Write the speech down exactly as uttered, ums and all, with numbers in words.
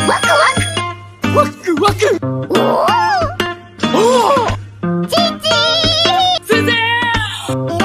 ワクワクワクワク。おお。おお。チンチン。先生。